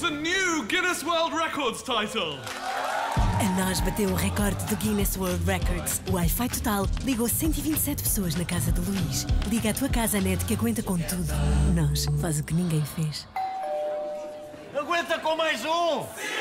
a new Guinness World Records title. A NOS bateu o recorde do Guinness World Records. O Wi-Fi total ligou 127 pessoas na casa de Luís. Liga a tua casa a net que aguenta com tudo. NOS faz o que ninguém fez. Aguenta com mais um!